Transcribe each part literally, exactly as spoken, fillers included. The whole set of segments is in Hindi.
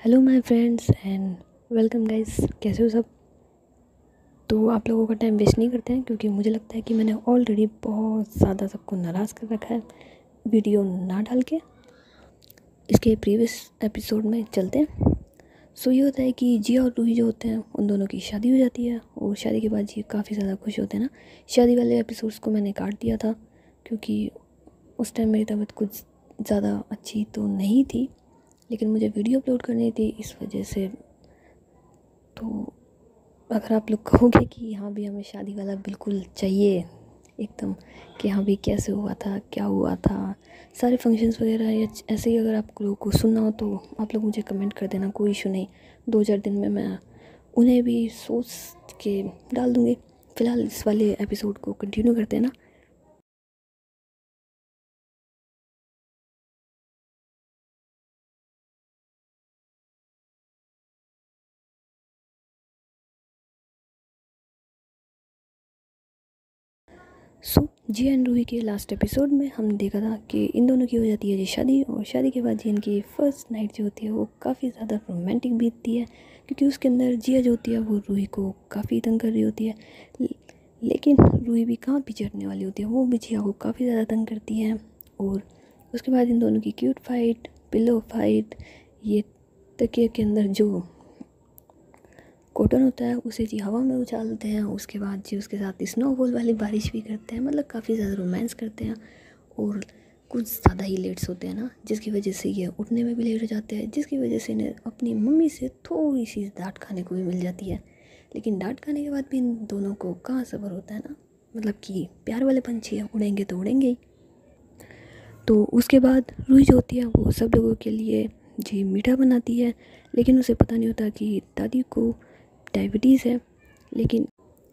Hello my friends and welcome guys. कैसे हो सब। तो आप लोगों का टाइम वेस्ट नहीं करते हैं, क्योंकि मुझे लगता है कि मैंने ऑलरेडी बहुत ज़्यादा सबको नाराज़ कर रखा है वीडियो ना डाल के। इसके प्रीवियस एपिसोड में चलते हैं। सो ये होता है कि जिया और रूही जो होते हैं उन दोनों की शादी हो जाती है, और शादी के बाद जी काफ़ी ज़्यादा खुश होते हैं ना। शादी वाले एपिसोड्स को मैंने काट दिया था, क्योंकि उस टाइम मेरी तबीयत कुछ ज़्यादा अच्छी तो नहीं थी, लेकिन मुझे वीडियो अपलोड करनी थी इस वजह से। तो अगर आप लोग कहोगे कि यहाँ भी हमें शादी वाला बिल्कुल चाहिए एकदम, कि यहाँ भी कैसे हुआ था, क्या हुआ था, सारे फंक्शंस वगैरह या ऐसे ही अगर आप लोगों को सुनना हो तो आप लोग मुझे कमेंट कर देना, कोई इशू नहीं। दो चार दिन में मैं उन्हें भी सोच के डाल दूँगी। फ़िलहाल इस वाले एपिसोड को कंटिन्यू करते हैं ना। सो जी एंड रूही के लास्ट एपिसोड में हमने देखा था कि इन दोनों की हो जाती है जी शादी, और शादी के बाद जी इनकी फ़र्स्ट नाइट जो होती है वो काफ़ी ज़्यादा रोमांटिक बीतती है, क्योंकि उसके अंदर जिया जो होती है वो रूही को काफ़ी तंग कर रही होती है। लेकिन रूही भी कहाँ पीछे हटने वाली होती है, वो भी जिया को काफ़ी ज़्यादा तंग करती है। और उसके बाद इन दोनों की क्यूट फाइट, पिलो फाइट, ये तकिए के अंदर जो कॉटन होता है उसे जी हवा में उछालते हैं। उसके बाद जी उसके साथ स्नोफॉल वाली बारिश भी करते हैं, मतलब काफ़ी ज़्यादा रोमांस करते हैं। और कुछ ज़्यादा ही लेट्स होते हैं ना, जिसकी वजह से ये उठने में भी लेट हो जाते हैं, जिसकी वजह से इन्हें अपनी मम्मी से थोड़ी सी डांट खाने को भी मिल जाती है। लेकिन डांट खाने के बाद भी इन दोनों को कहाँ सब्र होता है ना, मतलब कि प्यार वाले पंछी हैं, उड़ेंगे तो उड़ेंगे ही। तो उसके बाद रूही जो होती है वो सब लोगों के लिए जी मीठा बनाती है, लेकिन उसे पता नहीं होता कि दादी को डायबिटीज़ है। लेकिन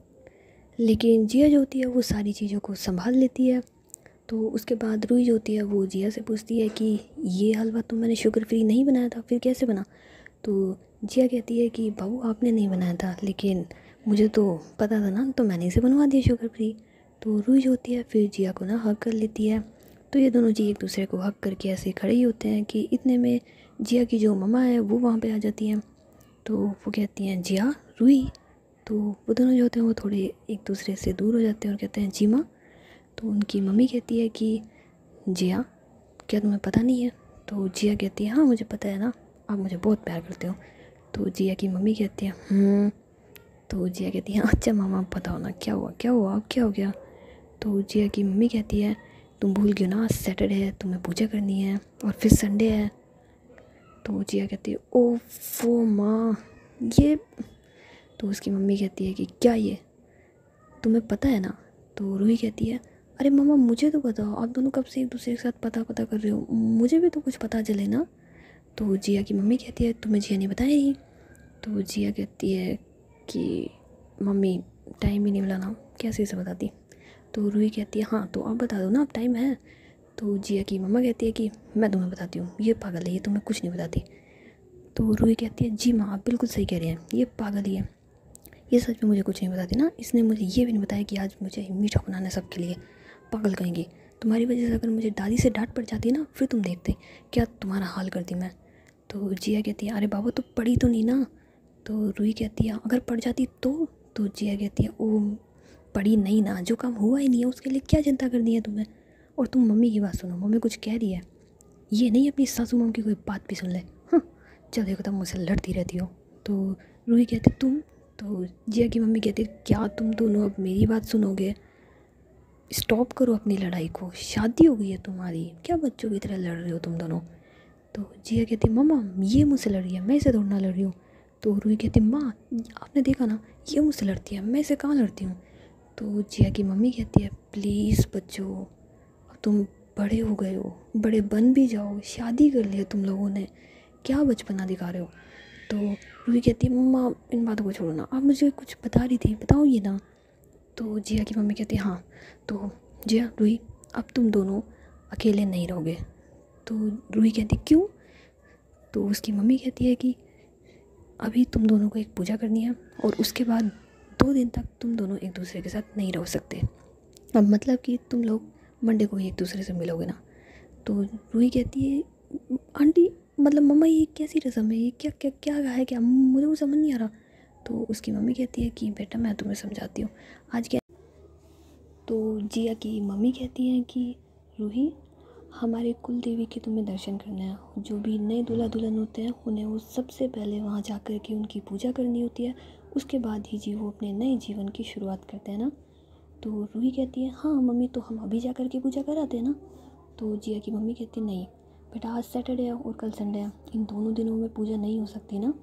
लेकिन जिया जो होती है वो सारी चीज़ों को संभाल लेती है। तो उसके बाद रूही जो होती है वो जिया से पूछती है कि ये हलवा तो मैंने शुगर फ्री नहीं बनाया था, फिर कैसे बना। तो जिया कहती है कि बाबू आपने नहीं बनाया था, लेकिन मुझे तो पता था ना, तो मैंने इसे बनवा दिया शुगर फ्री। तो रूही जो होती है फिर जिया को ना हक कर लेती है। तो ये दोनों जी एक दूसरे को हक करके ऐसे खड़े ही होते हैं कि इतने में जिया की जो मम्मा है वो वहाँ पे आ जाती हैं। तो वो कहती हैं जिया, रूही। तो वो दोनों जो होते हैं वो थोड़े एक दूसरे से दूर हो जाते हैं और कहते हैं जी माँ। तो उनकी मम्मी कहती है कि जिया, क्या तुम्हें पता नहीं है। तो जिया कहती है हाँ मुझे पता है ना, आप मुझे बहुत प्यार करते हो। तो जिया की मम्मी कहती है हम्म। तो जिया कहती है अच्छा मामा आप बताओ ना, क्या हुआ क्या हुआ अब क्या हो गया। तो जिया की मम्मी कहती है तुम भूल गए ना, आज सैटरडे है, तुम्हें पूजा करनी है, और फिर संडे है। तो जिया कहती है ओ फो माँ ये। तो उसकी मम्मी कहती है कि क्या ये तुम्हें पता है ना। तो रूही कहती है अरे मम्मा मुझे तो बताओ, आप दोनों कब से एक दूसरे के साथ पता पता कर रहे हो, मुझे भी तो कुछ पता चले ना। तो जिया की मम्मी कहती है तुम्हें जिया ने बताया ही। तो जिया कहती है कि मम्मी टाइम ही नहीं मिला ना, कैसे से बताती। तो रूही कहती है हाँ तो आप बता दो ना, अब टाइम है। तो जिया की मम्मा कहती है कि मैं तुम्हें बताती हूँ, ये पागल है, ये तुम्हें कुछ नहीं बताती। तो रूही कहती है जी माँ आप बिल्कुल सही कह रही हैं, ये पागल ही है, ये सच में मुझे कुछ नहीं बताती ना। इसने मुझे ये भी नहीं बताया कि आज मुझे मीठा बनाना है सबके लिए। पागल कहेंगी, तुम्हारी वजह से अगर मुझे दादी से डांट पड़ जाती ना, फिर तुम देखते क्या तुम्हारा हाल करती मैं। तो जिया कहती है अरे बाबा तो पढ़ी तो नहीं ना। तो रूही कहती है अगर पढ़ जाती तो। तो जिया कहती है ओ पढ़ी नहीं ना, जो काम हुआ ही नहीं है उसके लिए क्या चिंता करनी है तुम्हें। और तुम मम्मी की बात सुनो, मम्मी कुछ कह रही है, ये नहीं अपनी सासू मम्मी की कोई बात भी सुन ले। हाँ जब देखो तब मुझसे लड़ती रहती हो। तो रूही कहती तुम। तो जिया की मम्मी कहती क्या तुम दोनों अब मेरी बात सुनोगे, स्टॉप करो अपनी लड़ाई को, शादी हो गई है तुम्हारी, क्या बच्चों की तरह लड़ रहे हो तुम दोनों। तो जिया कहती मम्मा ये मुझसे लड़ रही है, मैं इसे थोड़ा ना लड़ रही हूँ। तो रूही कहती माँ आपने देखा ना, ये मुझसे लड़ती है, मैं इसे कहाँ लड़ती हूँ। तो जिया की मम्मी कहती है प्लीज़ बच्चों, अब तुम बड़े हो गए हो, बड़े बन भी जाओ, शादी कर लिया तुम लोगों ने, क्या बचपना दिखा रहे हो। तो रूही कहती है मम्मा इन बातों को छोड़ो ना, आप मुझे कुछ बता रही थी बताओ ये ना। तो जिया की मम्मी कहती है हाँ तो जिया रूही अब तुम दोनों अकेले नहीं रहोगे। तो रूही कहती क्यों। तो उसकी मम्मी कहती है कि अभी तुम दोनों को एक पूजा करनी है, और उसके बाद दो दिन तक तुम दोनों एक दूसरे के साथ नहीं रह सकते। अब मतलब कि तुम लोग मंडे को ही एक दूसरे से मिलोगे ना। तो रूही कहती है आंटी मतलब मम्मा ये कैसी रस्म है, ये क्या क्या क्या है, क्या मुझे वो समझ नहीं आ रहा। तो उसकी मम्मी कहती है कि बेटा मैं तुम्हें समझाती हूँ आज क्या। तो जिया की मम्मी कहती हैं कि रूही, हमारे कुल देवी के तुम्हें दर्शन करना है। जो भी नए दूल्हा दुल्हन होते हैं उन्हें वो सबसे पहले वहाँ जा कर के उनकी पूजा करनी होती है, उसके बाद ही जी वो अपने नए जीवन की शुरुआत करते हैं ना। तो रूही कहती है हाँ मम्मी, तो हम अभी जा कर के पूजा कराते हैं ना। तो जिया की मम्मी कहती है नहीं बेटा, आज सैटरडे है और कल संडे है, इन दोनों दिनों में पूजा नहीं हो सकती ना।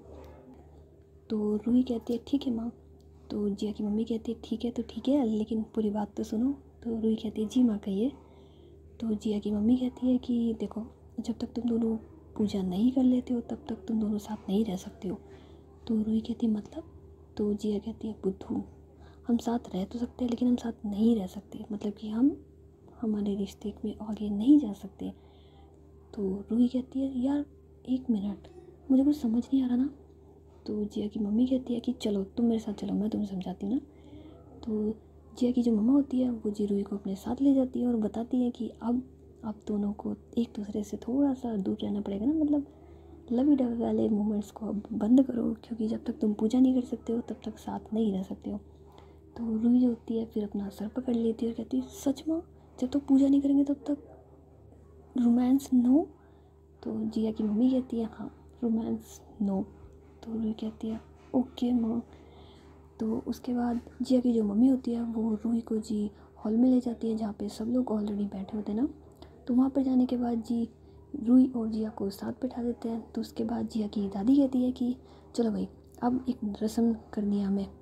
तो रूही कहती है ठीक है माँ। तो जिया की मम्मी कहती है ठीक है तो ठीक है, लेकिन पूरी बात तो सुनो। तो रूही कहती है जी माँ कहिए। तो जिया की मम्मी कहती है कि देखो, जब तक तुम दोनों पूजा नहीं कर लेते हो तब तक तुम दोनों साथ नहीं रह सकते हो। तो रूही कहती है मतलब। तो जिया कहती है बुद्धू, हम साथ रह तो सकते हैं लेकिन हम साथ नहीं रह सकते, मतलब कि हम हमारे रिश्ते में आगे नहीं जा सकते। तो रूही कहती है यार एक मिनट, मुझे कुछ समझ नहीं आ रहा ना। तो जिया की मम्मी कहती है कि चलो तुम मेरे साथ चलो, मैं तुम्हें समझाती हूँ ना। तो जिया की जो मम्मा होती है वो जी रूही को अपने साथ ले जाती है और बताती है कि अब आप दोनों को एक दूसरे से थोड़ा सा दूर रहना पड़ेगा ना, मतलब लवी डवी वाले मोमेंट्स को अब बंद करो, क्योंकि जब तक तुम पूजा नहीं कर सकते हो तब तक साथ नहीं रह सकते हो। तो रूही जो होती है फिर अपना सर पकड़ लेती है और कहती है सच में, जब तक पूजा नहीं करेंगे तब तक रोमांस नो। तो जिया की मम्मी कहती है हाँ रोमांस नो। तो रूही कहती है ओके माँ। तो उसके बाद जिया की जो मम्मी होती है वो रूही को जी हॉल में ले जाती है जहाँ पे सब लोग ऑलरेडी बैठे होते हैं ना। तो वहाँ पर जाने के बाद जी रूही और जिया को साथ बैठा देते हैं। तो उसके बाद जिया की दादी कहती है कि चलो भाई अब एक रस्म करनी है हमें।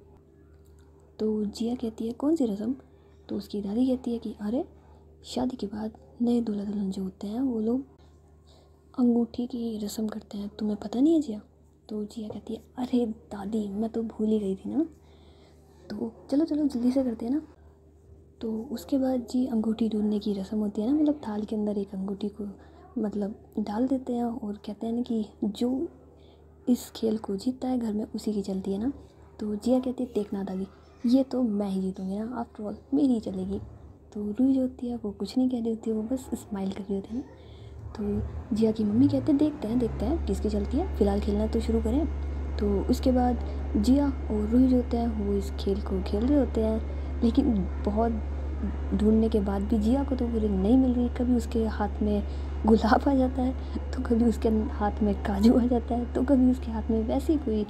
तो जिया कहती है कौन सी रस्म। तो उसकी दादी कहती है कि अरे शादी के बाद नए दूल्हा दुल्हन जो होते हैं वो लोग अंगूठी की रस्म करते हैं, तुम्हें पता नहीं है जिया। तो जिया कहती है अरे दादी मैं तो भूल ही गई थी ना। तो चलो चलो जल्दी से करते हैं ना। तो उसके बाद जी अंगूठी ढूंढने की रस्म होती है ना, मतलब थाल के अंदर एक अंगूठी को मतलब डाल देते हैं और कहते हैं ना कि जो इस खेल को जीतता है घर में उसी की चलती है ना। तो जिया कहती है देखना दादी, ये तो मैं ही जीतूँगी ना, आफ्टर ऑल मेरी ही चलेगी। तो रूही जो होती है वो कुछ नहीं कह रही होती है, वो बस स्माइल कर रही होती है ना। तो जिया की मम्मी कहते हैं देखते हैं देखते हैं किसकी चलती है, फ़िलहाल खेलना तो शुरू करें। तो उसके बाद जिया और रूही जो होते हैं वो इस खेल को खेल रहे होते हैं, लेकिन बहुत ढूंढने के बाद भी जिया को तो वो रिंग नहीं मिल रही। कभी उसके हाथ में गुलाब आ जाता है, तो कभी उसके हाथ में काजू आ जाता है, तो कभी उसके हाथ में वैसी कोई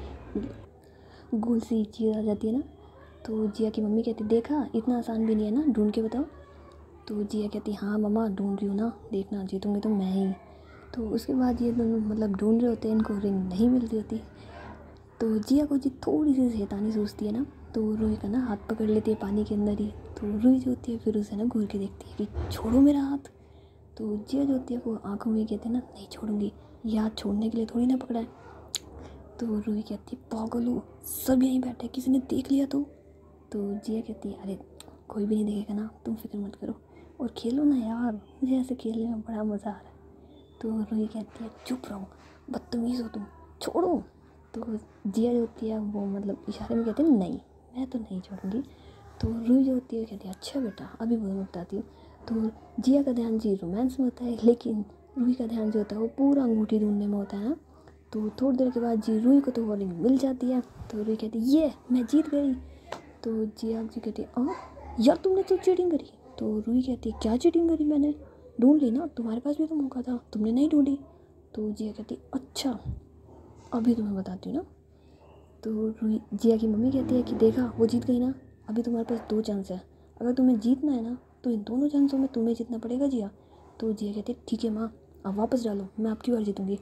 गोल सी चीज़ आ जाती है ना। तो जिया की मम्मी कहती देखा इतना आसान भी नहीं है ना, ढूंढ के बताओ। तो जिया कहती हाँ मम्मा ढूंढ रही हूँ ना, देखना जीतूँगी तो मैं ही। तो उसके बाद ये दोनों मतलब ढूंढ रहे होते हैं, इनको रिंग नहीं मिल रही होती। तो जिया को जी थोड़ी सी शैतानी सोचती है ना, तो रूही का ना हाथ पकड़ लेती है पानी के अंदर ही। तो रूही जो होती है फिर उसे ना घूर के देखती है कि छोड़ो मेरा हाथ। तो जिया जो होती है वो आंखों में कहती है ना नहीं छोड़ूंगी, ये हाथ छोड़ने के लिए थोड़ी ना पकड़ा है। तो रूही कहती है पागल हो, सब यहीं बैठे, किसी ने देख लिया तो। तो जिया कहती है अरे कोई भी नहीं देखेगा ना, तुम फिक्र मत करो और खेलो ना यार, मुझे ऐसे खेलने में बड़ा मज़ा आ रहा है। तो रूही कहती है चुप रहो, बदतमीज़ हो तुम, छोड़ो। तो जिया जो होती है वो मतलब इशारे में कहती है नहीं मैं तो नहीं छोड़ूंगी। तो रूही जो होती है कहती है अच्छा बेटा अभी वो मैं बताती हूँ। तो जिया का ध्यान जी रोमांस में होता है, लेकिन रूही का ध्यान जो होता है वो पूरा अंगूठी ढूंढने में होता है ना। तो थोड़ी देर के बाद जी रूही को तो वार्निंग मिल जाती है। तो रूही कहती है ये मैं जीत गई। तो जिया जी कहती है हाँ यार तुमने तो चीटिंग करी। तो रूही कहती है क्या चीटिंग करी मैंने, ढूंढ ली ना, तुम्हारे पास भी तो मौका था, तुमने नहीं ढूंढी। तो जिया कहती अच्छा अभी तुम्हें बताती हूँ ना। तो रूही जिया की मम्मी कहती है कि देखा वो जीत गई ना, अभी तुम्हारे पास दो चांस है, अगर तुम्हें जीतना है ना तो इन दोनों चांसों में तुम्हें जीतना पड़ेगा जिया। तो जिया कहती है ठीक है माँ अब वापस डालो, मैं आपकी बार जीतूँगी।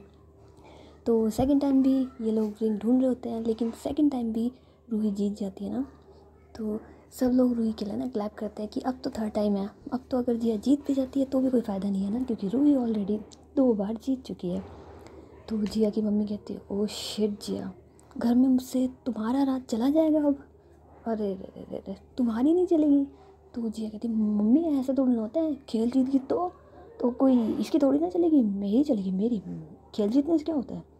तो सेकंड टाइम भी ये लोग रिंग ढूंढ रहे होते हैं, लेकिन सेकंड टाइम भी रूही जीत जाती है ना। तो सब लोग रूही के लिए ना क्लैप करते हैं कि अब तो थर्ड टाइम है, अब तो अगर जिया जीत भी जाती है तो भी कोई फ़ायदा नहीं है ना, क्योंकि रूही ऑलरेडी दो बार जीत चुकी है। तो जिया की मम्मी कहती है ओ शिट जिया, घर में मुझसे तुम्हारा राज चला जाएगा अब, अरे रे रे रे रे तुम्हारी नहीं चलेगी। तो जिया कहती मम्मी ऐसा थोड़ी ना होता है, खेल जीत गई तो तो कोई इसकी थोड़ी ना चलेगी, मेरी चलेगी मेरी, खेल जीतने से क्या होता है।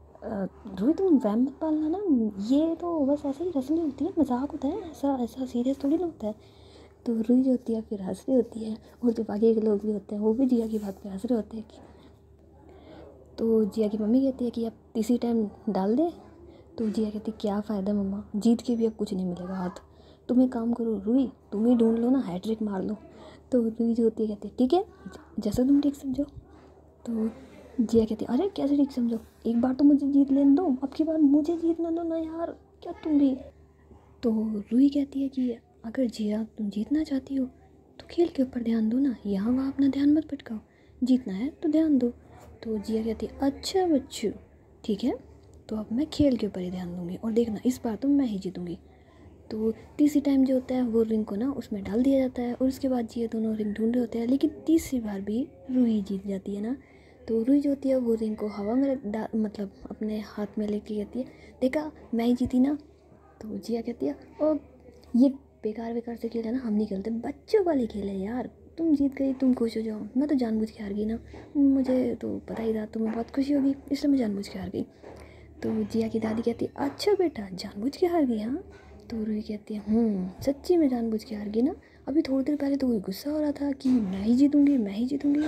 रूही तुम वहम मत पालना ना, ये तो बस ऐसे ही रस्में होती है, मजाक होता है, ऐसा ऐसा सीरियस थोड़ी ना होता है। तो रूही जो होती है फिर हंस रही होती है, और जो बाकी के लोग भी होते हैं वो भी जिया की बात पे हंस रहे होते हैं कि तो जिया की मम्मी कहती है कि अब इसी टाइम डाल दे। तो जिया कहती है क्या फ़ायदा मम्मा, जीत के भी अब कुछ नहीं मिलेगा हाथ। तुम एक काम करो रुई, तुम ही ढूंढ लो ना, हैट्रिक मार लो। तो रुई जो होती है कहती है ठीक है जैसा तुम ठीक समझो। तो जिया कहती है अरे कैसे ठीक समझो, एक बार तो मुझे जीत लेने दो, अब की बार मुझे जीतना दो ना यार, क्या तुम भी। तो रुई कहती है कि अगर जिया तुम जीतना चाहती हो तो खेल के ऊपर ध्यान दो ना, यहाँ वहाँ अपना ध्यान मत भटकाओ, जीतना है तो ध्यान दो। तो जिया कहती है अच्छा बच्चू ठीक है, तो अब मैं खेल के ऊपर ही ध्यान दूंगी और देखना इस बार तो मैं ही जीतूंगी। तो तीसरी टाइम जो होता है वो रिंग को ना उसमें डाल दिया जाता है और उसके बाद जिया दोनों रिंग ढूंढ रहे होते हैं, लेकिन तीसरी बार भी रुई जीत जाती है ना। तो रुई जो होती है वो रिंग को हवा में डा मतलब अपने हाथ में लेके कहती है देखा मैं ही जीती ना। तो जिया कहती है ओ ये बेकार बेकार से खेल है ना, हम नहीं खेलते, बच्चों वाले खेल है यार, तुम जीत गई तुम खुश हो जाओ, मैं तो जानबूझ के हार गई ना, मुझे तो पता ही था तुम्हें बहुत खुशी होगी इसलिए मैं जानबूझ के हार गई। तो जिया की दादी कहती है अच्छा बेटा जानबूझ के हार गई हाँ। तो रूही कहती है हम्म सच्ची में जानबूझ के हार गई ना, अभी थोड़ी देर पहले तो कोई गुस्सा हो रहा था कि मैं ही जीतूंगी मैं ही जीतूंगी।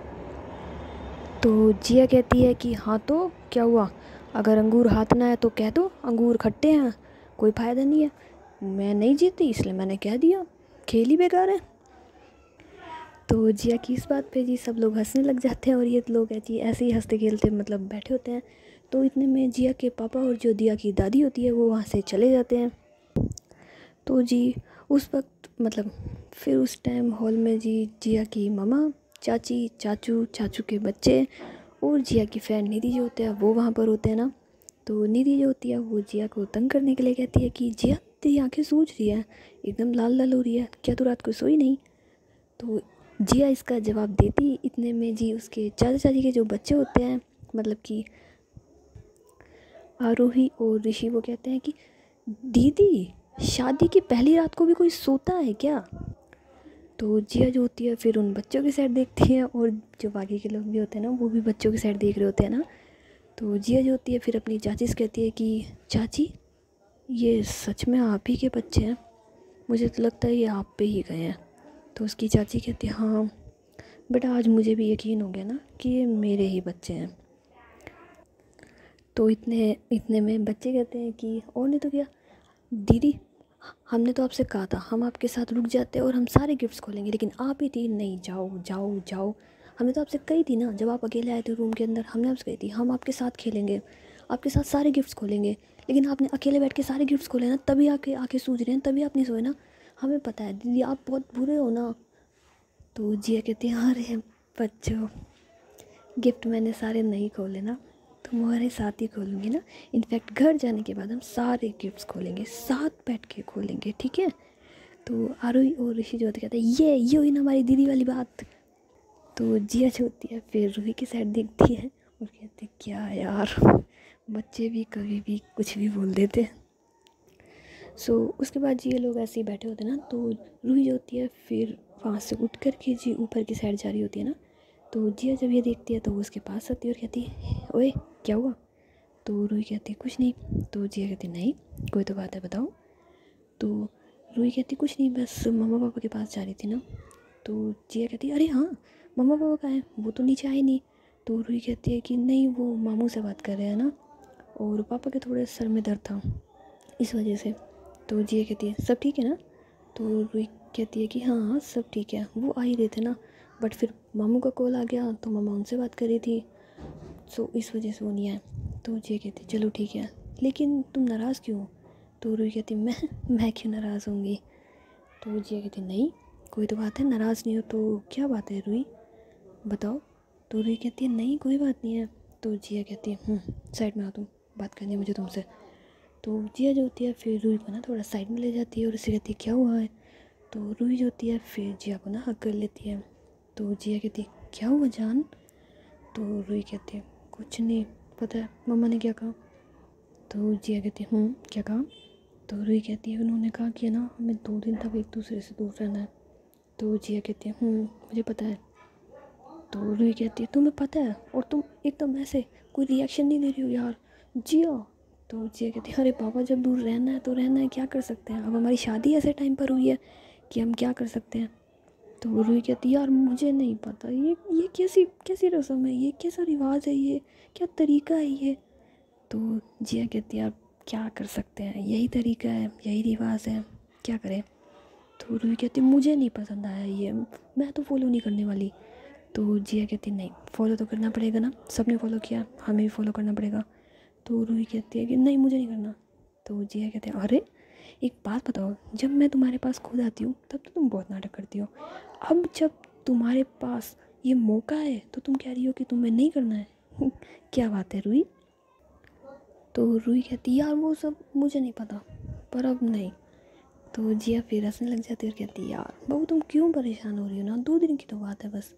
तो जिया कहती है कि हाँ तो क्या हुआ, अगर अंगूर हाथ ना है तो कह दो अंगूर खट्टे हैं, कोई फ़ायदा नहीं है, मैं नहीं जीती इसलिए मैंने कह दिया, खेल ही बेकार है। तो जिया की इस बात पे जी सब लोग हंसने लग जाते हैं और ये लोग ऐसी ऐसे ही हंसते खेलते मतलब बैठे होते हैं। तो इतने में जिया के पापा और जो जिया की दादी होती है वो वहाँ से चले जाते हैं। तो जी उस वक्त मतलब फिर उस टाइम हॉल में जी जिया की मम्मा चाची चाचू चाचू के बच्चे और जिया की फ्रेंड निधि जो होते हैं वो वहाँ पर होते हैं ना। तो निधि जो होती है वो जिया को तंग करने के लिए कहती है कि जिया तेरी आंखें सूज रही है, एकदम लाल लाल हो रही है, क्या तू रात को सोई नहीं। तो जिया इसका जवाब देती इतने में जी उसके चाचा चाची के जो बच्चे होते हैं मतलब कि आरोही और ऋषि वो कहते हैं कि दीदी शादी की पहली रात को भी कोई सोता है क्या। तो जिया जो होती है फिर उन बच्चों की साइड देखती है और जो बाकी के लोग भी होते हैं ना वो भी बच्चों की साइड देख रहे होते हैं ना। तो जिया जो होती है फिर अपनी चाची से कहती है कि चाची ये सच में आप ही के बच्चे हैं, मुझे तो लगता है ये आप पे ही गए हैं। तो उसकी चाची कहती है हाँ बेटा आज मुझे भी यकीन हो गया ना कि ये मेरे ही बच्चे हैं। तो इतने इतने में बच्चे कहते हैं कि और नहीं तो क्या दीदी हमने तो आपसे कहा था हम आपके साथ रुक जाते और हम सारे गिफ्ट्स खोलेंगे, लेकिन आप ही थी नहीं जाओ जाओ जाओ, हमने तो आपसे कही थी ना जब आप अकेले आए थे रूम के अंदर, हमने आपसे कही थी हम आपके साथ खेलेंगे आपके साथ सारे गिफ्ट्स खोलेंगे, लेकिन आपने अकेले बैठ के सारे गिफ्ट्स खोले ना, तभी आके आके सूझ रहे हैं, तभी आप नहीं सोए ना, हमें पता है दीदी आप बहुत बुरे हो ना। तो जिया कहती है अरे बच्चों गिफ्ट मैंने सारे नहीं खोले ना, तुम्हारे साथ ही खोलूँगी ना, इनफैक्ट घर जाने के बाद हम सारे गिफ्ट्स खोलेंगे साथ बैठ के खोलेंगे ठीक है। तो आरोही और ऋषि जो होते कहते हैं ये ये हुई ना हमारी दीदी वाली बात। तो जिया जो होती है फिर रूही की साइड देखती है और कहती है क्या यार बच्चे भी कभी भी कुछ भी बोल देते हैं। सो उसके बाद जी ये लोग ऐसे ही बैठे होते हैं ना। तो रूही जो होती है फिर वहाँ से उठ कर के जी ऊपर की साइड जा रही होती है ना। तो जिया जब ये देखती है तो वो उसके पास आती है और कहती है ओए क्या हुआ। तो रूही कहती है कुछ नहीं। तो जिया कहती है नहीं कोई तो बात है बताओ। तो रूही कहती कुछ नहीं बस मम्मा पापा के पास जा रही थी ना। तो जिया कहती है अरे हाँ मम्मा पापा कहाँ हैं, वो तो नीचे आए नहीं। तो रूही कहती है कि नहीं वो मामू से बात कर रहे हैं ना और पापा के थोड़े सर में दर्द था इस वजह से। तो जिया कहती है सब ठीक है ना। तो रूही कहती है कि हाँ हाँ सब ठीक है, वो आ ही रहे थे ना बट फिर मामू का कॉल आ गया तो मम्मा उनसे बात कर रही थी, सो इस वजह से वो नहीं आए। तो जिया कहती चलो ठीक है लेकिन तुम नाराज़ क्यों हो। तो रूही कहती मैं मैं क्यों नाराज़ होंगी। तो जिया कहती नहीं कोई तो बात है, नाराज़ नहीं हो तो क्या बात है रूही बताओ। तो रूही कहती है नहीं कोई बात नहीं है। तो जिया कहती है साइड में आ तुम बात करनी है मुझे तुमसे। तो जिया जो होती है फिर रूही को ना थोड़ा साइड में ले जाती है और उससे कहती है क्या हुआ है। तो रूही जो होती है फिर जिया को ना हक कर लेती है। तो जिया कहती है क्या हुआ जान। तो रूही कहती है कुछ नहीं पता है मम्मा ने क्या कहा। तो जिया कहती है हम्म क्या कहा। तो रूही कहती है उन्होंने कहा कि ना हमें दो दिन तक एक दूसरे से दूर रहना है। तो जिया कहती है हम्म मुझे पता है। तो रूही कहती है तुम्हें पता है और तुम एकदम ऐसे कोई रिएक्शन नहीं दे रही हो यार जिया। तो जिया कहती है अरे पापा जब दूर रहना है तो रहना है, क्या कर सकते हैं, अब हमारी शादी ऐसे टाइम पर हुई है कि हम क्या कर सकते हैं। तो रूही कहती यार मुझे नहीं पता, ये ये कैसी कैसी रस्म है, ये कैसा रिवाज है, ये क्या तरीका है ये। तो जिया कहती यार क्या कर सकते हैं, यही तरीका है, यही रिवाज है, क्या करें। तो रूही कहती मुझे नहीं पसंद आया ये, मैं तो फॉलो नहीं करने वाली। तो जिया कहती नहीं फॉलो तो करना पड़ेगा ना, सबने फॉलो किया, हमें भी फॉलो करना पड़ेगा। तो रूही कहती है कि नहीं मुझे नहीं करना। तो जिया कहते हैं अरे एक बात बताओ, जब मैं तुम्हारे पास खुद आती हूँ तब तो तुम बहुत नाटक करती हो, अब जब तुम्हारे पास ये मौका है तो तुम कह रही हो कि तुम्हें नहीं करना है क्या बात है रूही। तो रूही कहती यार वो सब मुझे नहीं पता, पर अब नहीं। तो जिया फिर हंसने लग जाती है और कहती यार बहू तुम क्यों परेशान हो रही हो ना, दो दिन की तो बात है बस।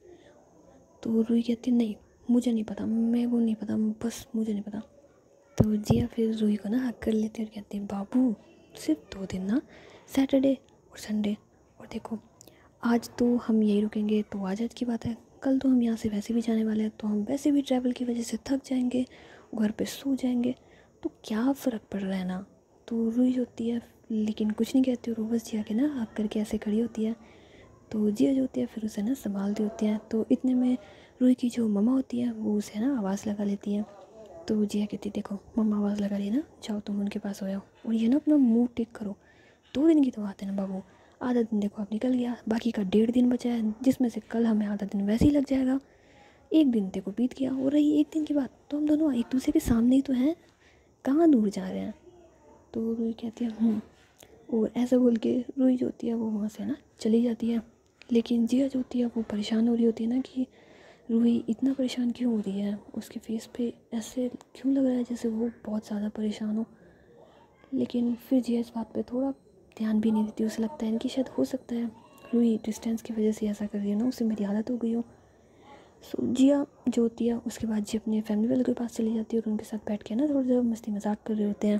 तो रूही कहती नहीं मुझे नहीं पता, मेरे को नहीं पता, बस मुझे नहीं पता। तो जिया फिर रूही को ना हक कर लेती है और कहती है बाबू सिर्फ दो दिन ना, सैटरडे और संडे, और देखो आज तो हम यहीं रुकेंगे तो आज आज की बात है, कल तो हम यहाँ से वैसे भी जाने वाले हैं, तो हम वैसे भी ट्रैवल की वजह से थक जाएंगे, घर पे सो जाएंगे, तो क्या फ़र्क पड़ रहा है ना। तो रूही होती है लेकिन कुछ नहीं कहती और वो बस जिया के ना हक करके ऐसे खड़ी होती है। तो जिया जो होती है फिर उसे ना संभालती होती है। तो इतने में रूही की जो मम्मा होती है वो उसे ना आवाज़ लगा लेती है। तो जिया कहती देखो मम्मा आवाज़ लगा रही है ना, जाओ तुम उनके पास हो जाओ और ये ना अपना मुंह टेक करो, दो दिन की तो बात है ना बाबू, आधा दिन देखो अब निकल गया, बाकी का डेढ़ दिन बचा है जिसमें से कल हमें आधा दिन वैसे ही लग जाएगा, एक दिन देखो बीत गया, और रही एक दिन की बात तो हम दोनों एक दूसरे के सामने ही तो हैं, कहाँ दूर जा रहे हैं। तो रूही कहती है हूँ, और ऐसा बोल के रूही जो होती है वो वहाँ से ना चली जाती है। लेकिन जिया जो होती है वो परेशान हो रही होती है ना कि रूही इतना परेशान क्यों हो रही है, उसके फेस पे ऐसे क्यों लग रहा है जैसे वो बहुत ज़्यादा परेशान हो। लेकिन फिर जिया इस बात पे थोड़ा ध्यान भी नहीं देती, उसे लगता है इनकी शायद हो सकता है रूही डिस्टेंस की वजह से ऐसा कर रही है ना, उसे मेरी आदत हो गई हो। सो जिया जो होती है उसके बाद जी अपने फैमिली वालों के पास चली जाती है और उनके साथ बैठ के ना थोड़ा देर मस्ती मजाक कर रहे होते हैं।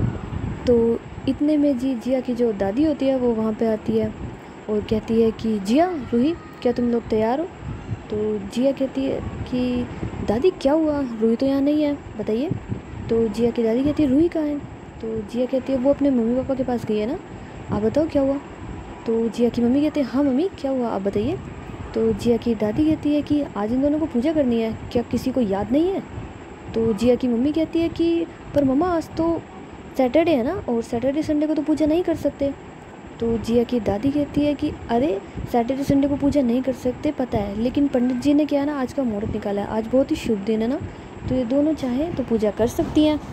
तो इतने में जी जिया की जो दादी होती है वो वहाँ पे आती है और कहती है कि जिया रूही क्या तुम लोग तैयार हो। तो जिया कहती है कि दादी क्या हुआ, रूही तो यहाँ नहीं है, बताइए। तो जिया की दादी कहती है रूही कहाँ है। तो जिया कहती है वो अपने मम्मी पापा के पास गई है ना, आप बताओ क्या हुआ। तो जिया की मम्मी कहती है हाँ मम्मी क्या हुआ आप बताइए। तो जिया की दादी कहती है कि आज इन दोनों को पूजा करनी है, क्या किसी को याद नहीं है। तो जिया की मम्मी कहती है कि पर मम्मा आज तो सैटरडे है ना, और सैटरडे संडे को तो पूजा नहीं कर सकते। तो जिया की दादी कहती है कि अरे सैटरडे संडे को पूजा नहीं कर सकते पता है, लेकिन पंडित जी ने क्या है ना आज का मुहूर्त निकाला है, आज बहुत ही शुभ दिन है ना, तो ये दोनों चाहें तो पूजा कर सकती हैं।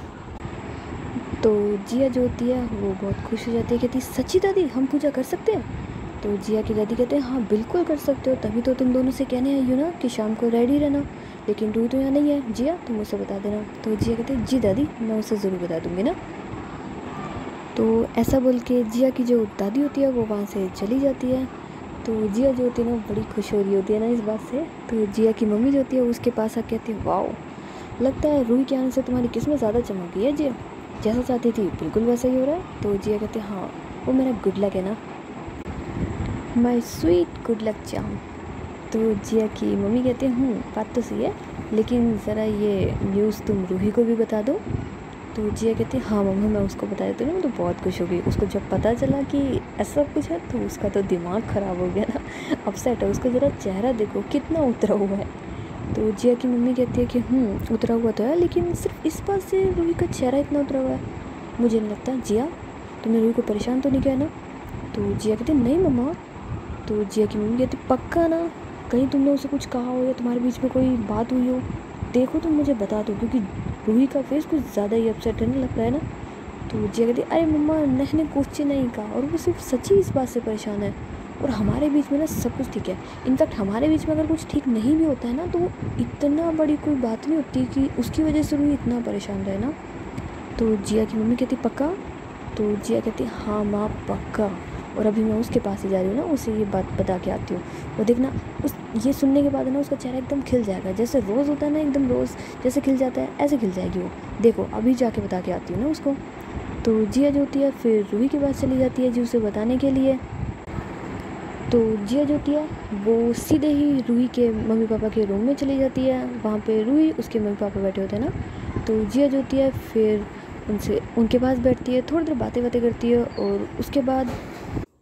तो जिया जो होती है वो बहुत खुश हो जाती है, कहती सच्ची दादी हम पूजा कर सकते हैं। तो जिया की दादी कहते हैं हाँ बिल्कुल कर सकते हो, तभी तो तुम दोनों से कहने आई हो ना कि शाम को रेडी रहना, लेकिन रूही तो यहाँ नहीं है, जिया तुम उसे बता देना। तो जिया कहते हैं जी दादी मैं उसे ज़रूर बता दूँगी ना। तो ऐसा बोल के जिया की जो दादी होती है वो वहाँ से चली जाती है। तो जिया जो होती है ना बड़ी खुश हो रही होती है ना इस बात से। तो जिया की मम्मी जो होती है उसके पास आके कहती है वाओ लगता है रूही के आने से तुम्हारी किस्मत ज़्यादा चमक गई है जिया, जैसा चाहती थी बिल्कुल वैसा ही हो रहा है। तो जिया कहते हैं हाँ वो मेरा गुड लक है ना, my sweet good luck charm. तो जिया की मम्मी कहते हैं हूँ बात तो सही है, लेकिन ज़रा ये न्यूज़ तुम रूही को भी बता दो। तो जिया कहती है हाँ मम्मी मैं उसको बता देती हूँ ना, तो बहुत खुश हो गई। उसको जब पता चला कि ऐसा कुछ है तो उसका तो दिमाग ख़राब हो गया ना, अपसेट है, उसका ज़रा चेहरा देखो कितना उतरा हुआ है। तो जिया की मम्मी कहती है कि हूँ उतरा हुआ तो है, लेकिन सिर्फ इस बात से रूही का चेहरा इतना उतरा हुआ है, मुझे नहीं लगता जिया तुमने रूही को परेशान तो नहीं किया ना। तो जिया कहती है नहीं मम्मा। तो जिया की मम्मी कहती पक्का ना, कहीं तुमने उसे कुछ कहा हो या तुम्हारे बीच में कोई बात हुई हो, देखो तुम मुझे बता दो, क्योंकि रूही का फेस कुछ ज़्यादा ही अपसेट रहने लग रहा है ना। तो जिया कहती अरे मम्मा मैंने कुछ नहीं कहा, और वो सिर्फ सच्ची इस बात से परेशान है, और हमारे बीच में ना सब कुछ ठीक है, इनफैक्ट हमारे बीच में अगर कुछ ठीक नहीं भी होता है ना तो इतना बड़ी कोई बात नहीं होती कि उसकी वजह से रूही इतना परेशान रहे ना। तो जिया की मम्मी कहती पक्का। तो जिया कहती हाँ माँ पक्का, और अभी मैं उसके पास ही जा रही हूँ ना, उसे ये बात बता के आती हूँ। वो देखना उस ये सुनने के बाद ना उसका चेहरा एकदम खिल जाएगा, जैसे रोज़ होता है ना एकदम रोज़ जैसे खिल जाता है ऐसे खिल जाएगी वो, देखो अभी जाके बता के आती हूँ ना उसको। तो जिया जो होती है फिर रूही के पास चली जाती है जी उसे बताने के लिए। तो जिया जो होती है वो सीधे ही रूही के मम्मी पापा के रूम में चली जाती है, वहाँ पे रूही उसके मम्मी पापा बैठे होते हैं ना। तो जिया जो होती है फिर उनसे उनके पास बैठती है, थोड़ी देर बातें बातें करती है, और उसके बाद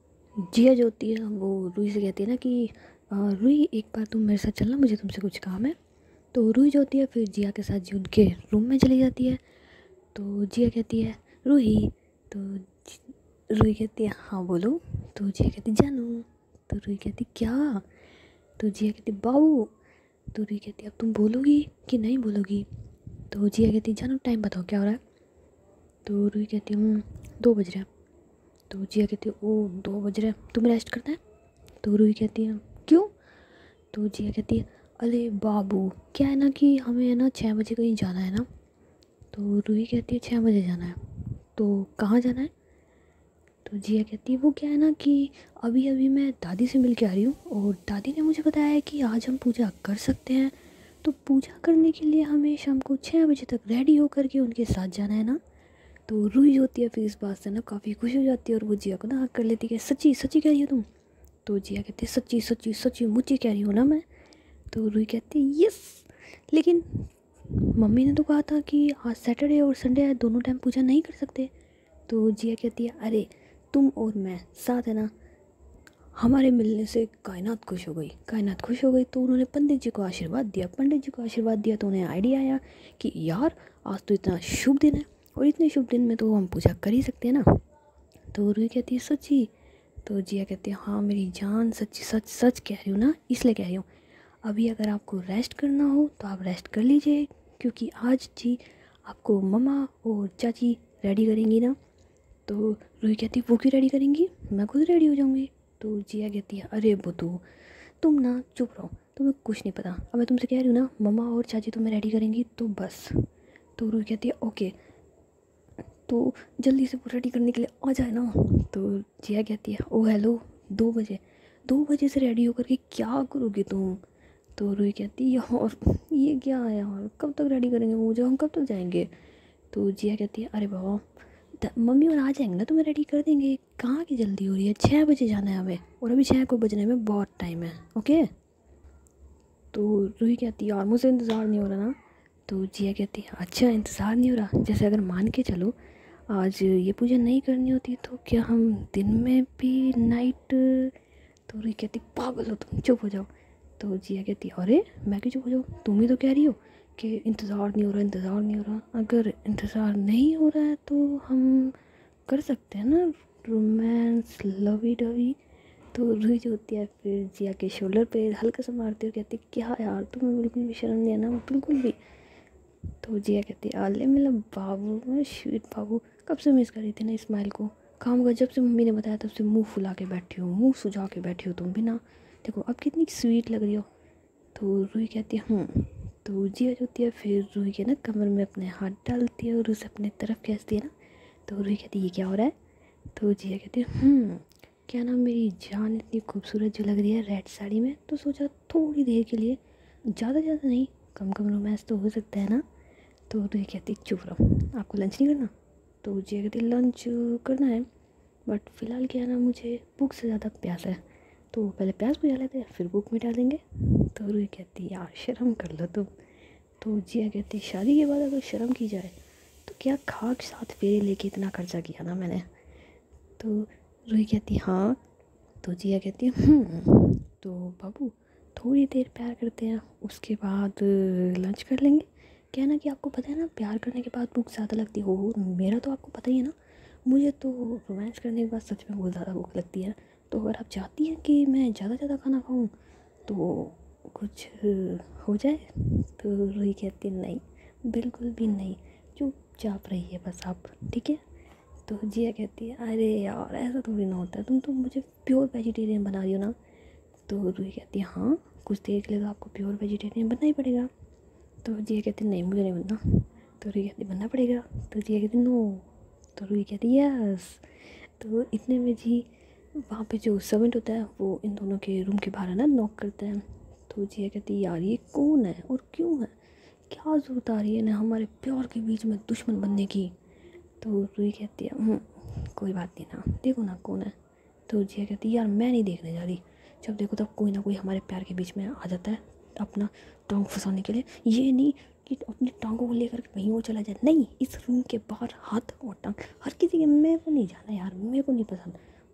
जिया जो होती है वो रूही से कहती है ना कि "अ, रूही एक बार तुम मेरे साथ चलना, मुझे तुमसे कुछ काम है।" तो रूही जो होती है फिर जिया के साथ जी उनके रूम में चली जाती है। तो जिया कहती है रूही, तो जी- रूही कहती है हाँ बोलो। तो जिया कहती जानू। तो रूही कहती क्या। तो जिया कहती बाबू। तो रूही कहती अब तुम बोलोगी कि नहीं बोलोगी। तो जिया कहती जानू टाइम बताओ क्या हो रहा है। तो रूही कहती हूँ दो बज रहे हैं। तो जिया कहती ओ दो बज रहे हैं, तुम्हें रेस्ट करना है। तो रूही कहती है क्यों। तो जिया कहती है अरे बाबू क्या है ना कि हमें है ना छः बजे कहीं जाना है ना। तो रूही कहती है छः बजे जाना है, तो कहाँ जाना है। तो जिया कहती है वो क्या है ना कि अभी अभी मैं दादी से मिल के आ रही हूँ और दादी ने मुझे बताया है कि आज हम पूजा कर सकते हैं, तो पूजा करने के लिए हमें शाम को छः बजे तक रेडी होकर के उनके साथ जाना है ना। तो रूही होती है फिर इस बात से ना काफ़ी खुश हो जाती है और वो जिया को ना हक कर लेती है सच्ची सच्ची कह रही हो तुम। तो जिया कहती है सच्ची सच्ची सच्ची मुझे कह रही हो ना मैं। तो रूही कहती है यस, लेकिन मम्मी ने तो कहा था कि आज सैटरडे और संडे है, दोनों टाइम पूजा नहीं कर सकते। तो जिया कहती है अरे तुम और मैं साथ है ना, हमारे मिलने से कायनात खुश हो गई। कायनात खुश हो गई तो उन्होंने पंडित जी को आशीर्वाद दिया। पंडित जी को आशीर्वाद दिया तो उन्हें आइडिया आया कि यार आज तो इतना शुभ दिन है और इतने शुभ दिन में तो हम पूजा कर ही सकते हैं ना। तो रूही कहती है सच्ची। तो जिया कहती है हाँ मेरी जान सच्ची सच सच कह रही हूँ ना, इसलिए कह रही हूँ। अभी अगर आपको रेस्ट करना हो तो आप रेस्ट कर लीजिए, क्योंकि आज जी आपको मम्मा और चाची रेडी करेंगी ना। तो रूही कहती है वो क्यों रेडी करेंगी, मैं खुद रेडी हो जाऊँगी। तो जिया कहती है अरे बुद्धू तुम ना चुप रहो, तुम्हें कुछ नहीं पता। अब मैं तुमसे कह रही हूँ ना मम्मा और चाची तुम्हें रेडी करेंगी तो बस। तो रूही कहती है ओके, तो जल्दी से वो रेडी करने के लिए आ जाए ना। तो जिया कहती है ओ हेलो दो बजे, दो बजे से रेडी होकर के क्या करोगे तुम। तो रूही कहती है यार ये क्या है यार, कब तक रेडी करेंगे मुझे, हम कब तक जाएंगे। तो जिया कहती है अरे बाबा द- मम्मी और आ जाएंगे ना, तुम्हें रेडी कर देंगे, कहाँ की जल्दी हो रही है, छः बजे जाना है हमें और अभी छः को बजने में बहुत टाइम है ओके। तो रूही कहती है यार मुझे इंतज़ार नहीं हो रहा ना। तो जिया कहती है अच्छा इंतज़ार नहीं हो रहा, जैसे अगर मान के चलो आज ये पूजा नहीं करनी होती तो क्या हम दिन में भी नाइट। तो रूही कहती पागल हो तुम, चुप हो जाओ। तो जिया कहती अरे मैं क्यों चुप हो जाऊँ, तुम ही तो कह रही हो कि इंतज़ार नहीं हो रहा इंतज़ार नहीं हो रहा। अगर इंतज़ार नहीं हो रहा है तो हम कर सकते हैं ना रोमांस लवी डवी। तो रूही जो होती है फिर जिया के शोल्डर पे हल्का सा मारती हुई कहती क्या यार तुम्हें बिल्कुल भी शर्म नहीं है ना, बिल्कुल भी। तो जिया कहती है आले मेरा बाबू मेरा स्वीट बाबू, कब से मिस कर रही थी ना स्माइल को। काम का जब से मम्मी ने बताया तब से मुंह फुला के बैठी हो, मुंह सुझा के बैठी हो तुम भी ना, देखो अब कितनी स्वीट लग रही हो। तो रूही कहती है हूँ। तो जिया जो होती है फिर रूही के ना कमर में अपने हाथ डालती है और उसे अपने तरफ खींचती है ना। तो रूही कहती है ये क्या हो रहा है। तो जिया कहती है हम्म क्या ना मेरी जान इतनी खूबसूरत जो लग रही है रेड साड़ी में, तो सोचा थोड़ी देर के लिए, ज़्यादा ज़्यादा नहीं, कम कम रोमांस तो हो सकता है ना। तो रूही कहती चुप रहो, आपको लंच नहीं करना। तो जिया कहती लंच करना है बट फ़िलहाल क्या है ना मुझे भूख से ज़्यादा प्यास है, तो पहले प्यास बुझा लेते हैं फिर भूख मिटा देंगे। तो रूही कहती यार शर्म कर लो तुम। तो जिया कहती शादी के बाद अगर शर्म की जाए तो क्या खाक साथ फेरे लेके इतना खर्चा किया ना मैंने। तो रूही कहती हाँ। तो जिया कहती हम्म तो बाबू थोड़ी देर प्यार करते हैं उसके बाद लंच कर लेंगे। क्या है ना कि आपको पता है ना प्यार करने के बाद भूख ज़्यादा लगती हो, मेरा तो आपको पता ही है ना, मुझे तो रोमांस करने के बाद सच में बहुत ज़्यादा भूख लगती है। तो अगर आप चाहती हैं कि मैं ज़्यादा ज़्यादा खाना खाऊं तो कुछ हो जाए। तो रूही कहती नहीं बिल्कुल भी नहीं, चुपचाप रहिए बस आप, ठीक है। तो जिया कहती है अरे यार ऐसा थोड़ी ना होता है, तुम तो मुझे प्योर वेजिटेरियन बना रही हो ना। तो रूही कहती है हाँ कुछ देर के लिए तो आपको प्योर वेजिटेरियन बनना ही पड़ेगा। तो जिया कहती नहीं मुझे नहीं बनना। तो रूही कहती बनना पड़ेगा। तो जिया कहती नो। तो रूही कहती यस। तो इतने में जी वहाँ पे जो सर्वेंट होता है वो इन दोनों के रूम के बाहर है ना नॉक करता है। तो जिया कहती यार ये कौन है और क्यों है, क्या ज़रूरत आ रही है ना हमारे प्यार के बीच में दुश्मन बनने की। तो रूही कहती है "हम्म, कोई बात नहीं ना, देखो ना कौन है। तो जिया कहती है यार मैं नहीं देखने जा रही, जब देखो तब कोई ना कोई हमारे प्यार के बीच में आ जाता है अपना टांग फंसाने के लिए। ये नहीं कि अपनी टांगों को लेकर कहीं और चला जाए, नहीं इस रूम के बाहर हाथ और टांग हर किसी के, मेरे को नहीं जाना यार, मेरे को नहीं पसंद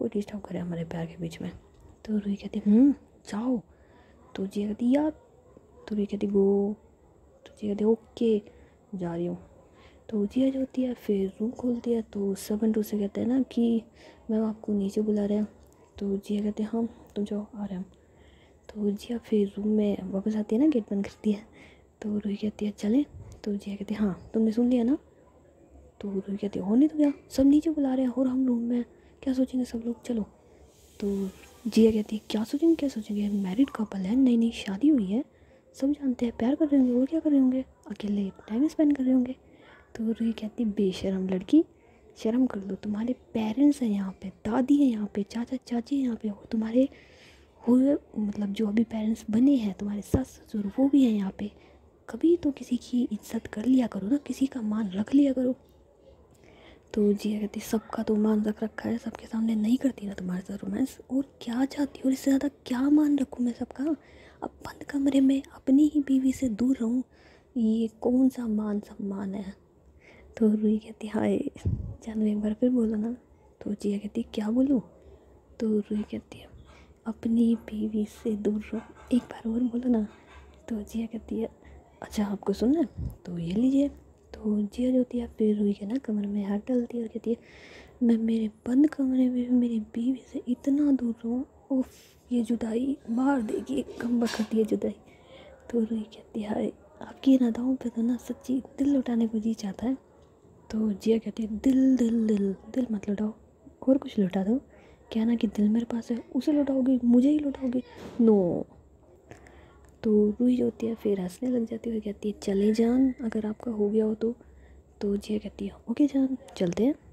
कोई डिस्टर्ब करे हमारे प्यार के बीच में। तो रूही कहती हूँ जाओ। तो जिया कहती यार। तो रूही कहती गो। तो जिया कहती ओके जा रही हूँ। तो जिया जो होती है फिर रूम खोलती है, तो सर्वेंट उससे कहते हैं ना कि मैम आपको नीचे बुला रहे हैं। तो जिया कहते हैं हाँ तुम जाओ आ रहे हैं। तो जिया फिर रूम में वापस आती है ना, गेट बंद करती है। तो रूही कहती है चलें। तो जिया कहती है हाँ तुमने सुन लिया ना। तो रूही कहती है और नहीं तो क्या, सब नीचे बुला रहे हैं और हम रूम में, क्या सोचेंगे सब लोग, चलो। तो जिया कहती है क्या सोचेंगे क्या सोचेंगे, मैरिड कपल है, नई नई शादी हुई है, सब जानते हैं प्यार कर रहे होंगे और क्या कर रहे होंगे, अकेले टाइम स्पेंड कर रहे होंगे। तो रूही कहती बेशरम लड़की, शर्म कर लो, तुम्हारे पेरेंट्स हैं यहाँ पे, दादी हैं यहाँ पे, चाचा चाची हैं यहाँ पे, और तुम्हारे हुए मतलब जो अभी पेरेंट्स बने हैं तुम्हारे सास ससुर वो भी हैं यहाँ पे, कभी तो किसी की इज्जत कर लिया करो ना, किसी का मान रख लिया करो। तो जिया कहती सबका तो मान रख रखा है, सबके सामने नहीं करती ना तुम्हारे साथ रोमांस, और क्या चाहती हो, इससे ज़्यादा क्या मान रखूँ मैं सबका, अब बंद कमरे में अपनी ही बीवी से दूर रहूँ, ये कौन सा मान सम्मान है। तो रूही कहती हाय जानू एक बार फिर बोलो ना। तो जिया कहती क्या बोलूँ। तो रूही कहती है अपनी बीवी से दूर रहो, एक बार और बोलो ना। तो जिया कहती है अच्छा आपको सुनना है तो ये लीजिए। तो जिया जो होती है फिर रूही के ना कमरे में हाथ डालती है और कहती है मैं मेरे बंद कमरे में मेरी बीवी से इतना दूर रहूँ, उफ ये जुदाई मार देगी, कम बखती है जुदाई। तो रूही कहती है हाय आपकी इन अदाओं पे तो ना सच्ची दिल लुटाने को जी चाहता है। तो जिया कहती है दिल दिल दिल दिल मत लुटाओ, और कुछ लुटा दो, क्या ना कि दिल मेरे पास है, उसे लुटाओगे, मुझे ही लुटाओगे, नो। तो रूही जो होती है फिर हंसने लग जाती है और कहती है चले जान अगर आपका हो गया हो तो। तो जिया कहती है ओके जान चलते हैं।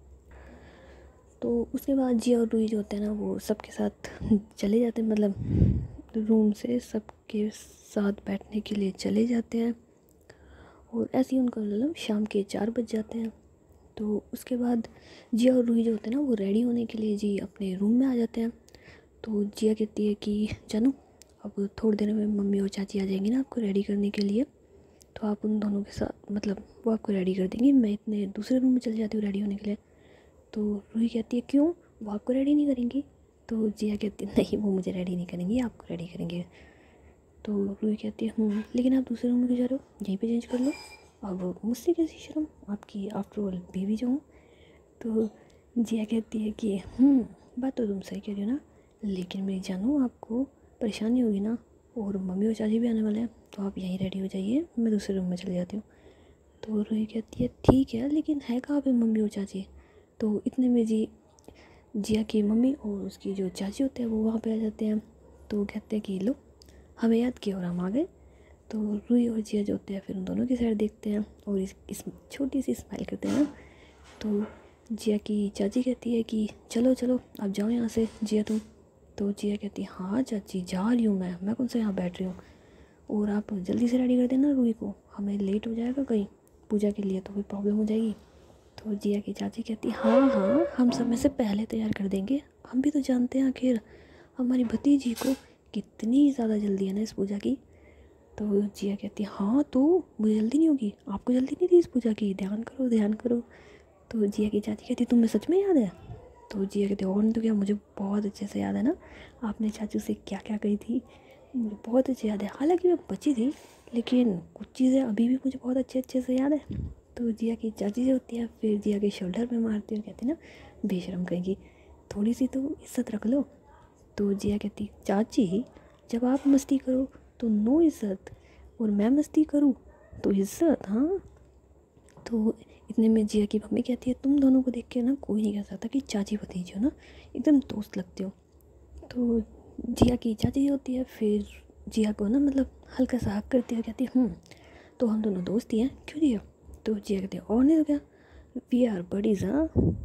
तो उसके बाद जिया और रूही जो होते हैं ना वो सबके साथ चले जाते हैं, मतलब रूम से सबके साथ बैठने के लिए चले जाते हैं, और ऐसे ही उनको मतलब शाम के चार बज जाते हैं। तो उसके बाद जिया और रूही जो होते हैं ना वो रेडी होने के लिए जी अपने रूम में आ जाते हैं। तो जिया कहती है कि जानू अब थोड़ी देर में मम्मी और चाची आ जाएंगी ना आपको रेडी करने के लिए, तो आप उन दोनों के साथ मतलब वो आपको रेडी कर देंगी, मैं इतने दूसरे रूम में चली जाती हूँ रेडी होने के लिए। तो रूही कहती है क्यों, वो आपको रेडी नहीं करेंगी। तो जिया कहती है नहीं वो मुझे रेडी नहीं करेंगी, आपको रेडी करेंगे। तो रूही कहती है हूँ लेकिन आप दूसरे रूम में क्यों जा रहे हो, यहीं पे चेंज कर लो, अब मुझसे कैसी शर्म, आपकी आफ्टर ऑल बीवी जो हूँ। तो जिया कहती है कि हम्म बात तो तुम सही कह रही हो ना, लेकिन मेरी जानू आपको परेशानी होगी ना, और मम्मी और चाची भी आने वाले हैं, तो आप यहीं रेडी हो जाइए, मैं दूसरे रूम में चली जाती हूँ। तो रूही कहती है ठीक है लेकिन है कहाँ पे मम्मी और चाची। तो इतने में जी जिया की मम्मी और उसकी जो चाची होते हैं वो वहाँ पे आ जाते हैं। तो कहते हैं कि लो हमें याद किया और हम आ गए। तो रूही और जिया जो होते हैं फिर उन दोनों की साइड देखते हैं और इस, इस छोटी सी स्माइल करते हैं ना। तो जिया की चाची कहती है कि चलो चलो आप जाओ यहाँ से जिया तुम। तो जिया कहती है हाँ चाची जा रही हूँ मैं मैं कौन सा यहाँ बैठ रही हूँ, और आप जल्दी से रेडी कर देना रूही को, हमें लेट हो जाएगा कहीं पूजा के लिए तो कोई प्रॉब्लम हो जाएगी। तो जिया की चाची कहती है हाँ हाँ हम समय से पहले तैयार कर देंगे, हम भी तो जानते हैं आखिर हमारी भतीजी को कितनी ज़्यादा जल्दी है ना इस पूजा की। तो जिया कहती है हाँ तो मुझे जल्दी नहीं होगी, आपको जल्दी नहीं थी इस पूजा की, ध्यान करो ध्यान करो। तो जिया की चाची कहती तुम्हें सच में याद है। तो जिया कहती और नहीं तो क्या, मुझे बहुत अच्छे से याद है ना आपने चाचू से क्या क्या कही थी, मुझे बहुत अच्छे याद है, हालांकि मैं बची थी लेकिन कुछ चीज़ें अभी भी मुझे बहुत अच्छे अच्छे से याद है। तो जिया की चाची जो होती है फिर जिया के शोल्डर पे मारती है और कहती है ना बेशरम कहेगी थोड़ी सी तो इज्जत रख लो। तो जिया कहती चाची जब आप मस्ती करो तो नो इज़्ज़त, और मैं मस्ती करूँ तो इज़्ज़त, हाँ। तो इतने में जिया की मम्मी कहती है तुम दोनों को देख के ना कोई नहीं कह सकता कि चाची भतीजी हो ना, एकदम दोस्त लगते हो। तो जिया की चाची होती है फिर जिया को ना मतलब हल्का सा हक करती है, कहती है हम्म तो हम दोनों दोस्त ही हैं क्यों जिया। तो जिया कहती है और नहीं तो क्या, वी आर बडीज़ हाँ।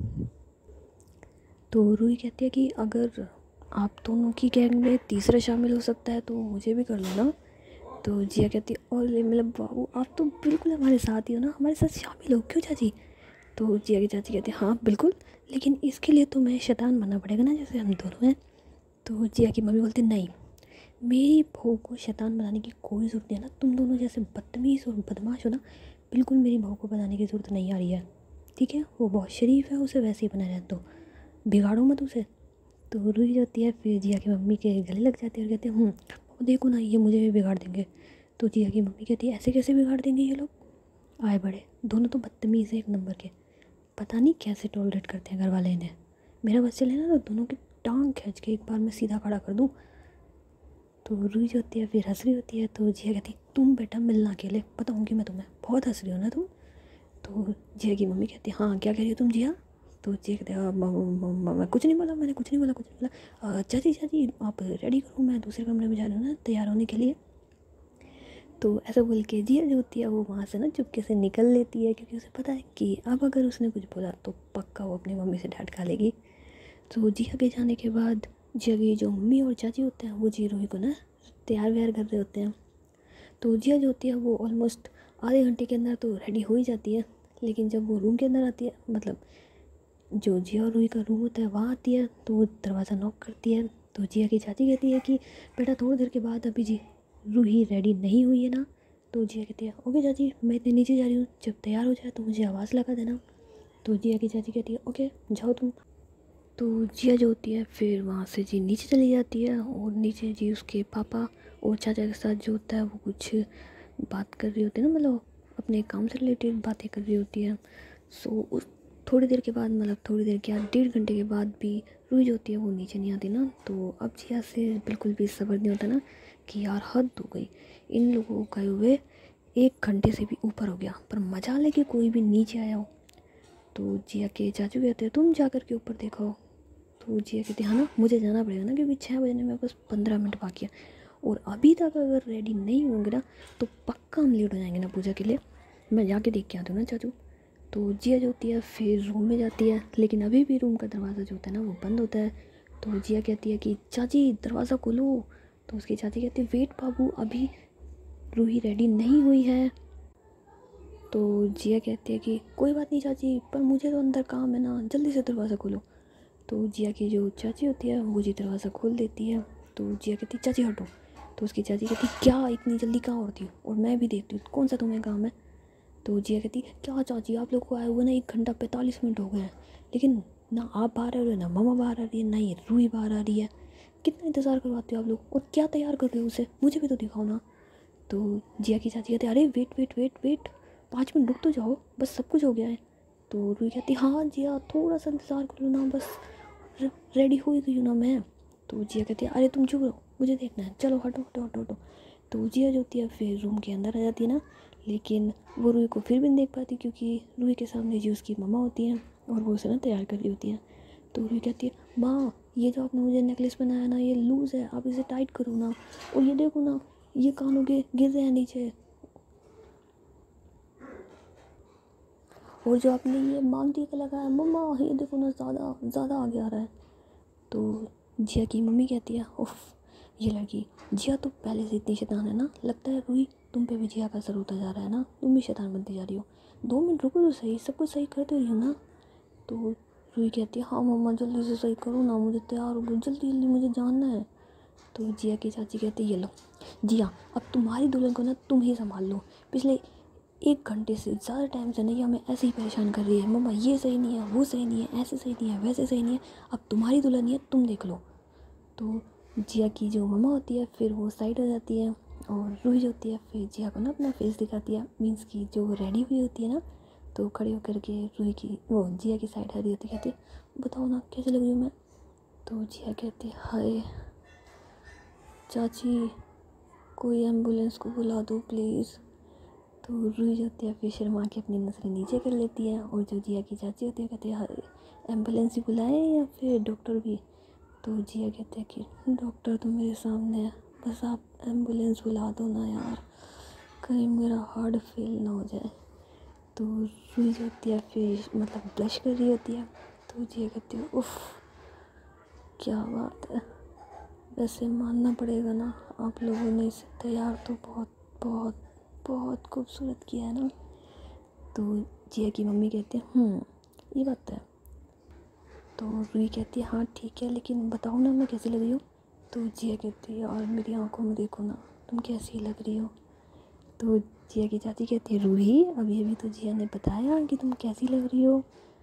तो रूही कहती है कि अगर आप दोनों की गैंग में तीसरा शामिल हो सकता है तो मुझे भी कर लो ना। तो जिया कहती है और मतलब बाबू आप तो बिल्कुल हमारे साथ ही हो ना, हमारे साथ शामिल हो क्यों चाची। तो जिया की चाची कहती है हाँ बिल्कुल, लेकिन इसके लिए तो मैं शैतान बनना पड़ेगा ना जैसे हम दोनों हैं। तो जिया की मम्मी बोलती नहीं मेरी बहू को शैतान बनाने की कोई ज़रूरत नहीं है ना, तुम दोनों जैसे बदतमीज़ और बदमाश हो ना, बिल्कुल मेरी बहू को बनाने की ज़रूरत नहीं आ रही है, ठीक है वो बहुत शरीफ है उसे वैसे ही बना रहने दो। बिगाड़ूँ मत उसे। तो रूही जो होती है फिर जिया की मम्मी के गले लग जाती है और कहते हैं हूँ पापा देखो ना ये मुझे भी बिगाड़ देंगे। तो जिया की मम्मी कहती है ऐसे कैसे बिगाड़ देंगे ये लोग, आए बड़े दोनों तो बदतमीज़ है एक नंबर के, पता नहीं कैसे टॉलरेट करते हैं घर वाले इन्हें। मेरा बस चले ना तो दोनों की टांग खींच के एक बार मैं सीधा खड़ा कर दूँ। तो रूही जो होती है फिर हंस रही होती है। तो जिया कहती है तुम बेटा मिलना अकेले, बताऊँगी मैं तुम्हें, बहुत हंस रही हो ना तुम। तो जिया की मम्मी कहती है हाँ क्या कह रही हो तुम जिया। तो जिया कहते हैं मैं कुछ नहीं बोला, मैंने कुछ नहीं बोला कुछ नहीं बोला चाची चाची आप रेडी करो मैं दूसरे कमरे में जा रही हूँ ना तैयार होने के लिए। तो ऐसा बोल के जिया जो होती है वो वहाँ से ना चुपके से निकल लेती है, क्योंकि उसे पता है कि अब अगर उसने कुछ बोला तो पक्का वो अपनी मम्मी से डांट खा लेगी। तो जिया के जाने के बाद जिया की जो मम्मी और चाची होते हैं वो जी रूही को ना तैयार व्यार कर रहे होते हैं। तो जिया जो होती है वो ऑलमोस्ट आधे घंटे के अंदर तो रेडी हो ही जाती है, लेकिन जब वो रूम के अंदर आती है, मतलब जो जिया और रूही का रूम होता है वहाँ आती है, तो वो दरवाज़ा नॉक करती है। तो जिया की चाची कहती है कि बेटा थोड़ी देर के बाद अभी जी रूही रेडी नहीं हुई है ना। तो जिया कहती है ओके चाची मैं इतने नीचे जा रही हूँ, जब तैयार हो जाए तो मुझे आवाज़ लगा देना। तो जिया की चाची कहती है ओके जाओ तुम। तो जिया जो होती है फिर वहाँ से जी नीचे चली जाती है, और नीचे जी उसके पापा और चाचा के साथ जो होता है वो कुछ बात कर रही होती है ना, मतलब अपने काम से रिलेटेड बातें कर रही होती है। सो उस थोड़ी देर के बाद, मतलब थोड़ी देर क्या डेढ़ घंटे के बाद भी रूही जो होती है वो नीचे नहीं आती ना। तो अब जिया से बिल्कुल भी सब्र नहीं होता ना कि यार हद हो गई, इन लोगों का हुए एक घंटे से भी ऊपर हो गया पर मजा ले कि कोई भी नीचे आया हो। तो जिया के चाचू कहते हैं तुम जा कर के ऊपर देखो। तो जिया कहते हैं हाँ ना मुझे जाना पड़ेगा ना, क्योंकि छः बजने में बस पंद्रह मिनट बाकी है, और अभी तक अगर रेडी नहीं होंगे ना तो पक्का हम लेट हो जाएंगे ना पूजा के लिए, मैं जाके देख के आती हूँ ना चाचू। तो जिया जो होती है फिर रूम में जाती है, लेकिन अभी भी रूम का दरवाज़ा जो होता है ना वो बंद होता है। तो जिया कहती है कि चाची दरवाज़ा खोलो। तो उसकी चाची कहती है वेट बाबू अभी रूही रेडी नहीं हुई है। तो जिया कहती है कि कोई बात नहीं चाची पर मुझे तो अंदर काम है ना, जल्दी से दरवाज़ा खोलो। तो जिया की जो चाची होती है वो जी दरवाज़ा खोल देती है। तो जिया कहती है चाची हटो। तो उसकी चाची कहती है क्या इतनी जल्दी कहाँ होती हो, और मैं भी देखती हूँ कौन सा तुम्हें काम है। तो जिया कहती है क्या चाची आप लोग को आए हुए ना एक घंटा पैंतालीस मिनट हो गए हैं, लेकिन ना आप बाहर आ रहे हो ना मामा बाहर आ रही है ना ये रूही बाहर आ रही है, कितना इंतज़ार करवाते हो आप लोग, और क्या तैयार कर रहे हो उसे मुझे भी तो दिखाओ ना। तो जिया की चाची कहती है अरे वेट वेट वेट वेट पाँच मिनट रुक तो जाओ बस सब कुछ हो गया है। तो रूही कहती हाँ जिया थोड़ा सा इंतज़ार करो ना, बस रेडी हो ही गई हूँ ना मैं। तो जिया कहती है अरे तुम चुप रहो मुझे देखना है, चलो हटो हटो हटो हटो। तो जिया जो होती है फिर रूम के अंदर आ जाती है ना, लेकिन वो रूही को फिर भी नहीं देख पाती, क्योंकि रूही के सामने जी उसकी मम्मा होती हैं और वो उसे ना तैयार कर रही होती हैं। तो रूही कहती है माँ ये जो आपने मुझे नेकलेस बनाया ना ये लूज़ है, आप इसे टाइट करो ना, और ये देखो ना ये कानों के गिर रहे हैं नीचे, और जो आपने ये मांग टीका लगाया मम्मा ये देखो ना ज़्यादा ज़्यादा आगे आ रहा है। तो जिया की मम्मी कहती है उफ ये लड़की जिया तो पहले से इतनी शैतान है ना, लगता है रूही तुम पे भी जिया का असर होता जा रहा है ना, तुम भी शैतान बनती जा रही हो, दो मिनट रुको तो सही सब कुछ सही करते रही हो ना। तो रूही कहती है हाँ मम्मा जल्दी से सही करो ना, मुझे तैयार हो गई जल्दी जल्दी मुझे जानना है। तो जिया की चाची कहती है ये लो जिया अब तुम्हारी दुल्हन को ना तुम ही संभाल लो, पिछले एक घंटे से ज़्यादा टाइम से नहीं हमें ऐसे ही परेशान कर रही है, मम्मा ये सही नहीं है वो सही नहीं है ऐसे सही नहीं है वैसे सही नहीं है, अब तुम्हारी दुल्हन है तुम देख लो। तो जिया की जो मम्मा होती है फिर वो साइड हो जाती है, और रूही जो होती है फिर जिया को ना अपना फेस दिखाती है, मीन्स की जो रेडी हुई होती है ना, तो खड़े होकर के रूही की वो जिया की साइड हरी होती कहती है बताओ ना कैसे लग रही हूँ मैं। तो जिया कहती है हाय चाची कोई एम्बुलेंस को बुला दो प्लीज़। तो रूही जो होती है फिर शर्मा के अपनी नज़रें नीचे कर लेती है, और जो जिया की चाची होती है कहती है एम्बुलेंस ही बुलाएं या फिर डॉक्टर भी। तो जिया कहते हैं कि डॉक्टर तो मेरे सामने है, बस आप एम्बुलेंस बुला दो ना यार, कहीं मेरा हार्ट फेल ना हो जाए। तो रूही जो होती है फिर मतलब ब्लश कर रही होती है। तो जिया कहती है उफ क्या बात है, वैसे मानना पड़ेगा ना आप लोगों ने इसे तैयार तो बहुत बहुत बहुत खूबसूरत किया है ना। तो जिया की मम्मी कहती है हम्म ये बात है। तो रूही कहती है हाँ ठीक है लेकिन बताओ ना मैं कैसी लग रही हूँ। तो जिया कहती है यार मेरी आंखों में देखो ना तुम कैसी लग रही हो। तो जिया की चाची कहती है रूही अभी अभी तो जिया ने बताया कि तुम कैसी लग रही हो। तो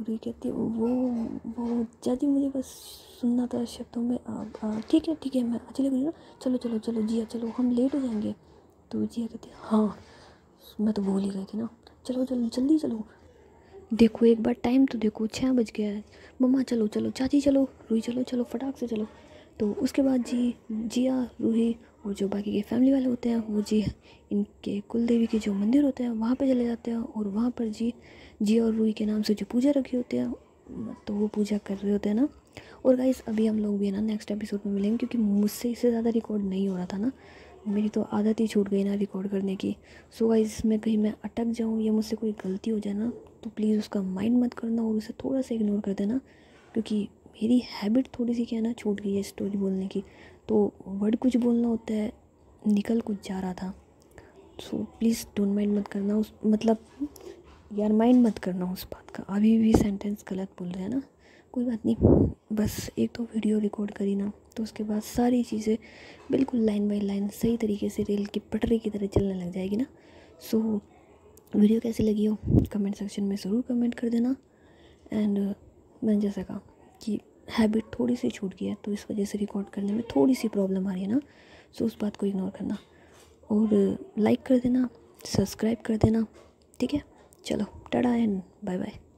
रूही कहती है वो वो जाती, मुझे बस सुनना था शब्दों में। ठीक है ठीक है मैं अच्छी लग रही हूँ ना, चलो चलो चलो जिया चलो, हम लेट हो जाएंगे। तो जिया कहती है हाँ मैं तो भूल ही गई थी ना, चलो चलो जल्दी चलो, देखो एक बार टाइम तो देखो, छः बज गया है। मम्मा चलो चलो, चाची चलो, रूही चलो चलो फटाक से चलो। तो उसके बाद जी जिया रूही और जो बाकी के फैमिली वाले होते हैं वो जी इनके कुल देवी के जो मंदिर होते हैं वहाँ पे चले जाते हैं, और वहाँ पर जी जिया और रूही के नाम से जो पूजा रखी होती है तो वो पूजा कर रहे होते हैं ना। और गाइस अभी हम लोग भी है ना नेक्स्ट एपिसोड में मिलेंगे, क्योंकि मुझसे इससे ज़्यादा रिकॉर्ड नहीं हो रहा था ना, मेरी तो आदत ही छूट गई ना रिकॉर्ड करने की। सो गाइस इसमें कहीं मैं अटक जाऊँ या मुझसे कोई गलती हो जाए ना तो प्लीज़ उसका माइंड मत करना और उसे थोड़ा सा इग्नोर कर देना, क्योंकि मेरी हैबिट थोड़ी सी क्या है ना छूट गई है स्टोरी बोलने की, तो वर्ड कुछ बोलना होता है निकल कुछ जा रहा था। सो प्लीज़ डोंट माइंड मत करना उस मतलब यार माइंड मत करना उस बात का, अभी भी सेंटेंस गलत बोल रहे हैं ना, कोई बात नहीं। बस एक तो वीडियो रिकॉर्ड करी ना तो उसके बाद सारी चीज़ें बिल्कुल लाइन बाय लाइन सही तरीके से रेल की पटरी की तरह चलने लग जाएगी ना। सो वीडियो कैसी लगी हो कमेंट सेक्शन में ज़रूर कमेंट कर देना। एंड मैंने जैसा कहा कि हैबिट थोड़ी सी छूट गई है तो इस वजह से रिकॉर्ड करने में थोड़ी सी प्रॉब्लम आ रही है ना, सो उस बात को इग्नोर करना और लाइक कर देना, सब्सक्राइब कर देना, ठीक है। चलो टाटा एंड बाय बाय।